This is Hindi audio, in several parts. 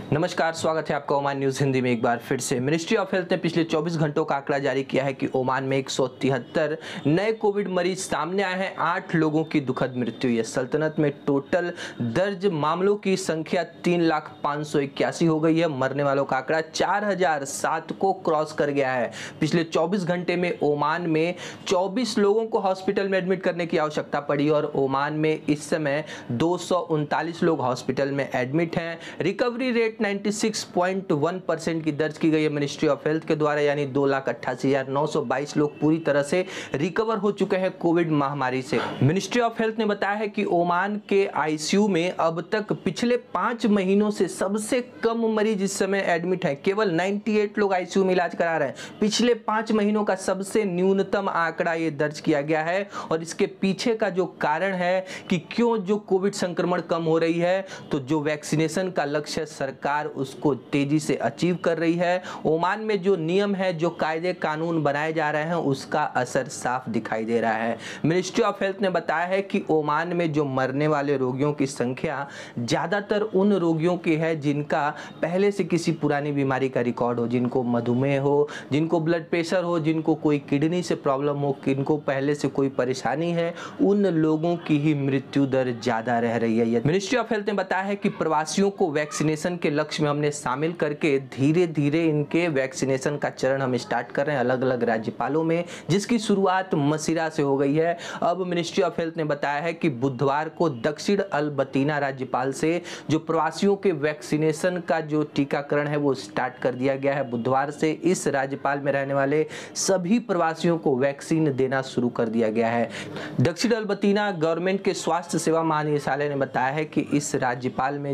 नमस्कार, स्वागत है आपका ओमान न्यूज़ हिंदी में एक बार फिर से। मिनिस्ट्री ऑफ हेल्थ ने पिछले 24 घंटों का आंकड़ा जारी किया है कि ओमान में 173 नए कोविड मरीज सामने आए हैं। 8 लोगों की दुखद मृत्यु हुई है। सल्तनत में टोटल दर्ज मामलों की संख्या 3,581 हो गई है। मरने वालों का आंकड़ा 4,007 को क्रॉस कर गया है। पिछले 24 घंटे में ओमान में 24 लोगों को हॉस्पिटल में एडमिट करने की आवश्यकता पड़ी और ओमान में इस समय 239 लोग हॉस्पिटल में एडमिट हैं। रिकवरी रेट 96.1% की दर्ज की गई है मिनिस्ट्री ऑफ हेल्थ के द्वारा, यानी 2,88,922 लोग पूरी तरह से रिकवर हो चुके हैं कोविड महामारी से। मिनिस्ट्री ऑफ हेल्थ ने बताया है कि ओमान के आईसीयू में अब तक पिछले 5 महीनों से सबसे कम मरीज इस समय एडमिट हैं। केवल 98 लोग आईसीयू में इलाज करा रहे हैं। पिछले 5 महीनों का सबसे न्यूनतम आंकड़ा ये दर्ज किया गया है और इसके पीछे का जो कारण है कि क्यों जो कोविड संक्रमण कम हो रही है, तो जो वैक्सीनेशन का लक्ष्य सरकार उसको तेजी से अचीव कर रही है। ओमान में जो नियम है, जो कायदे कानून बनाए जा रहे हैं, उसका असर साफ दिखाई दे रहा है। मिनिस्ट्री ऑफ हेल्थ ने बताया है कि ओमान में जो मरने वाले रोगियों की संख्या ज्यादातर उन रोगियों की है जिनका पहले से किसी पुरानी बीमारी का रिकॉर्ड हो, जिनको मधुमेह हो, जिनको ब्लड प्रेशर हो, जिनको कोई किडनी से प्रॉब्लम हो, जिनको पहले से कोई परेशानी है, उन लोगों की ही मृत्यु दर ज्यादा रह रही है। मिनिस्ट्री ऑफ हेल्थ ने बताया है कि प्रवासियों को वैक्सीनेशन के लक्ष्य में हमने शामिल करके धीरे धीरे इनके वैक्सीनेशन का चरण हम स्टार्ट कर रहे हैं अलग अलग राज्यपालों में, जिसकी शुरुआत मसिरा से हो गई है। अब मिनिस्ट्री ऑफ हेल्थ ने बताया है कि बुधवार को दक्षिण अल-बतीना राज्यपाल से जो प्रवासियों के वैक्सीनेशन का जो टीकाकरण है वो स्टार्ट कर दिया गया है। बुधवार से इस राज्यपाल में रहने वाले सभी प्रवासियों को वैक्सीन देना शुरू कर दिया गया है। दक्षिण अल-बतीना गवर्नमेंट के स्वास्थ्य सेवा महानिदेशालय ने बताया है कि इस राज्यपाल में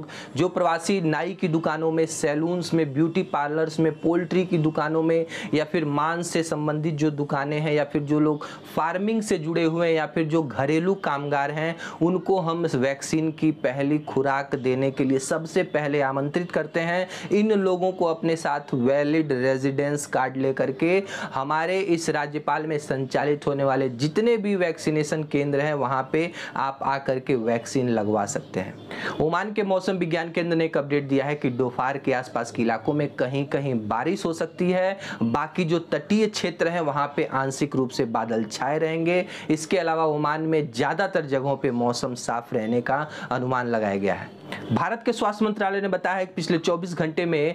जो प्रवासी नाई की दुकानों में, सैलून्स में, ब्यूटी पार्लर्स में, पोल्ट्री की दुकानों में या फिर मांस से संबंधित जो दुकानें हैं या फिर जो लोग फार्मिंग से जुड़े हुए हैं या फिर जो घरेलू कामगार हैं, उनको हम वैक्सीन की पहली खुराक देने के लिए सबसे पहले आमंत्रित करते हैं। इन लोगों को अपने साथ वैलिड रेजिडेंस कार्ड लेकर के हमारे इस राज्यपाल में संचालित होने वाले जितने भी वैक्सीनेशन केंद्र हैं वहां पे आप आकर के वैक्सीन लगवा सकते हैं। ओमान के मौसम विज्ञान केंद्र ने एक अपडेट दिया है कि दोपहर के आसपास के इलाकों में कहीं कहीं बारिश हो सकती है। बाकी जो तटीय क्षेत्र हैं वहां पे आंशिक रूप से बादल छाए रहेंगे। इसके अलावा ओमान में ज्यादातर जगहों पे मौसम साफ रहने का अनुमान लगाया गया है। भारत के स्वास्थ्य मंत्रालय ने बताया है कि पिछले 24 घंटे में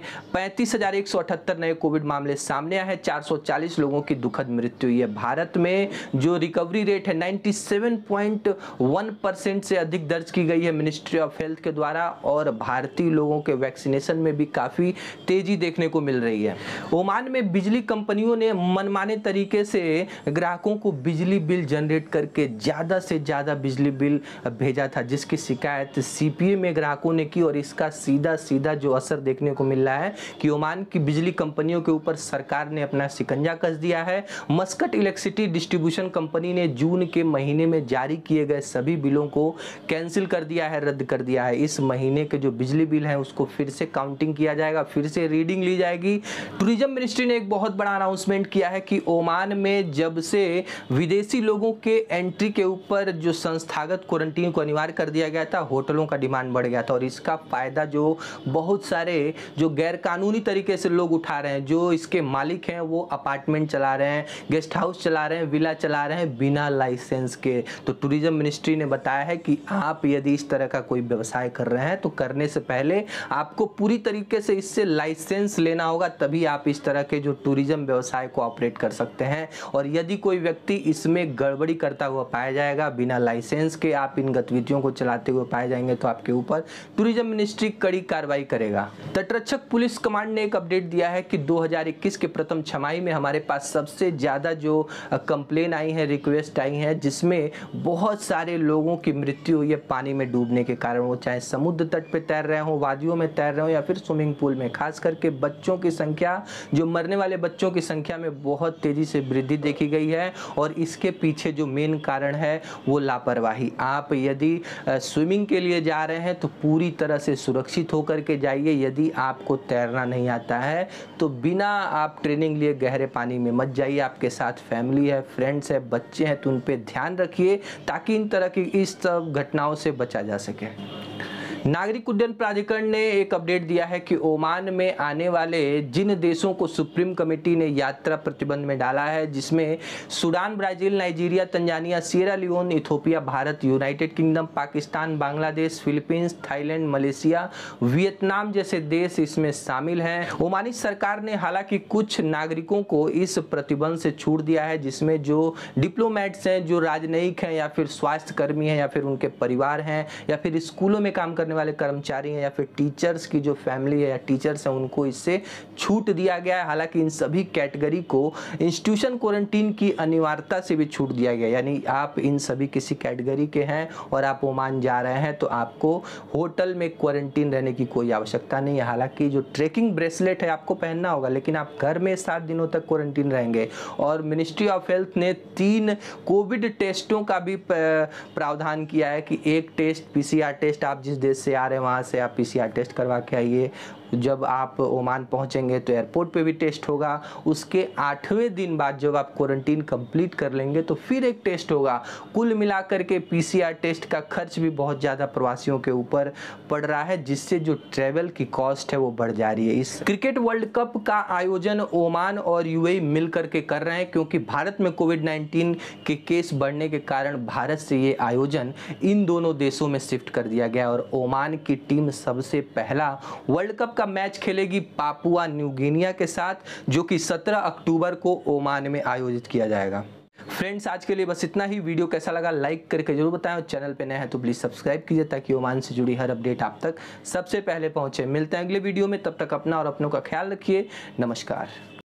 35,178 नए कोविड मामले सामने आए हैं। 440 लोगों की दुखद मृत्यु हुई है। भारत में जो रिकवरी रेट है 97.1% से अधिक दर्ज की गई है मिनिस्ट्री ऑफ हेल्थ के द्वारा और भारतीय लोगों के वैक्सीनेशन में भी काफी तेजी देखने को मिल रही है। ओमान में बिजली कंपनियों ने मनमाने तरीके से ग्राहकों को बिजली बिल जनरेट करके ज्यादा से ज्यादा बिजली बिल भेजा था, जिसकी शिकायत सीपीए में ग्राहकों ने की और इसका सीधा जो असर देखने को मिल रहा है कि ओमान की बिजली कंपनियों के ऊपर सरकार ने अपना शिकंजा कस दिया है। मस्कट इलेक्ट्रिसिटी डिस्ट्रीब्यूशन कंपनी ने जून के महीने में जारी किए गए सभी बिलों को कैंसिल कर दिया है, रद्द कर दिया है। इस महीने के जो बिजली बिल है उसको फिर से काउंटिंग किया जाएगा, फिर से रीडिंग ली जाएगी। टूरिज्म मिनिस्ट्री ने एक बहुत बड़ा अनाउंसमेंट किया है कि ओमान में जब से विदेशी लोगों के एंट्री के ऊपर जो संस्थागत क्वारंटीन को अनिवार्य कर दिया गया था, होटलों का डिमांड बढ़ गया था और इसका फायदा जो बहुत सारे जो गैर कानूनी तरीके से लोग उठा रहे हैं, जो इसके मालिक हैं वो अपार्टमेंट चला रहे हैं, गेस्ट हाउस चला रहे हैं, विला चला रहे हैं बिना लाइसेंस के। तो टूरिज्म मिनिस्ट्री ने बताया है कि आप यदि इस तरह का कोई व्यवसाय कर रहे हैं तो करने से पहले आपको पूरी तरीके से इससे लाइसेंस लेना होगा, तभी आप इस तरह के जो टूरिज्म व्यवसाय को ऑपरेट कर सकते हैं। और यदि कोई व्यक्ति इसमें गड़बड़ी करता हुआ पाया जाएगा, बिना लाइसेंस के आप इन गतिविधियों को चलाते हुए पाए जाएंगे, तो आपके ऊपर टूरिज्म मिनिस्ट्री कड़ी कार्रवाई करेगा। तटरक्षक पुलिस कमांड ने एक अपडेट दिया है कि 2021 के प्रथम छमाही में हमारे पास सबसे ज्यादा जो कंप्लेन आई है, रिक्वेस्ट आई है, जिसमें बहुत सारे लोगों की मृत्यु हुई है पानी में डूबने के कारण। वो चाहे समुद्र तट पे तैर रहे हो, वादियों में तैर रहे हो या फिर स्विमिंग पूल में। खास करके बच्चों की संख्या, जो मरने वाले बच्चों की संख्या में बहुत तेजी से वृद्धि देखी गई है और इसके पीछे जो मेन कारण है वो लापरवाही। आप यदि स्विमिंग के लिए जा रहे हैं तो पूरी तरह से सुरक्षित होकर के जाइए। यदि आपको तैरना नहीं आता है तो बिना आप ट्रेनिंग लिए गहरे पानी में मत जाइए। आपके साथ फैमिली है, फ्रेंड्स है, बच्चे हैं, तो उन पे ध्यान रखिए ताकि इन तरह की इस सब घटनाओं से बचा जा सके। नागरिक उड्डयन प्राधिकरण ने एक अपडेट दिया है कि ओमान में आने वाले जिन देशों को सुप्रीम कमेटी ने यात्रा प्रतिबंध में डाला है, जिसमें Sudan, Brazil, Nigeria, Tanzania, Sierra Leone, Ethiopia, Bharat, United Kingdom, Pakistan, Bangladesh, Philippines, Thailand, Malaysia, Vietnam जैसे देश इसमें शामिल हैं। ओमानी सरकार ने हालांकि कुछ नागरिकों को इस प्रतिबंध से छूट दिया है, जिसमें जो डिप्लोमेट्स हैं, जो राजनयिक हैं, या फिर स्वास्थ्य कर्मी हैं, या फिर उनके परिवार हैं, या फिर स्कूलों में काम करने वाले कर्मचारी हैं, या फिर टीचर्स की जो फैमिली है या टीचर्स हैं, उनको इससे छूट दिया गया है। हालांकि इन सभी कैटेगरी को इंस्टीट्यूशन क्वारंटीन की अनिवार्यता से भी छूट दिया गया, यानी आप इन सभी किसी कैटेगरी के हैं और आप ओमान जा रहे हैं तो आपको होटल में क्वारंटीन रहने की कोई आवश्यकता नहीं है। हालांकि जो ट्रैकिंग ब्रेसलेट है आपको पहनना होगा, लेकिन आप घर में 7 दिनों तक क्वारंटीन रहेंगे। और मिनिस्ट्री ऑफ हेल्थ ने 3 कोविड टेस्टों का भी प्रावधान किया है कि एक टेस्ट पीसीआर टेस्ट, आप जिस देश से आ रहे हैं वहाँ से आप पीसीआर टेस्ट करवा के आइए। जब आप ओमान पहुंचेंगे तो एयरपोर्ट पे भी टेस्ट होगा। उसके 8वें दिन बाद जब आप क्वारंटीन कंप्लीट कर लेंगे तो फिर एक टेस्ट होगा। कुल मिलाकर के पीसीआर टेस्ट का खर्च भी बहुत ज़्यादा प्रवासियों के ऊपर पड़ रहा है, जिससे जो ट्रैवल की कॉस्ट है वो बढ़ जा रही है। इस क्रिकेट वर्ल्ड कप का आयोजन ओमान और यूएई मिल करके कर रहे हैं, क्योंकि भारत में कोविड-19 के केस बढ़ने के कारण भारत से ये आयोजन इन दोनों देशों में शिफ्ट कर दिया गया और ओमान की टीम सबसे पहला वर्ल्ड कप मैच खेलेगी पापुआ न्यू गिनिया के साथ, जो कि 17 अक्टूबर को ओमान में आयोजित किया जाएगा। फ्रेंड्स, आज के लिए बस इतना ही। वीडियो कैसा लगा लाइक करके जरूर बताएं और चैनल पे नए हैं तो प्लीज सब्सक्राइब कीजिए, ताकि ओमान से जुड़ी हर अपडेट आप तक सबसे पहले पहुंचे। मिलते हैं अगले वीडियो में, तब तक अपना और अपनों का ख्याल रखिए। नमस्कार।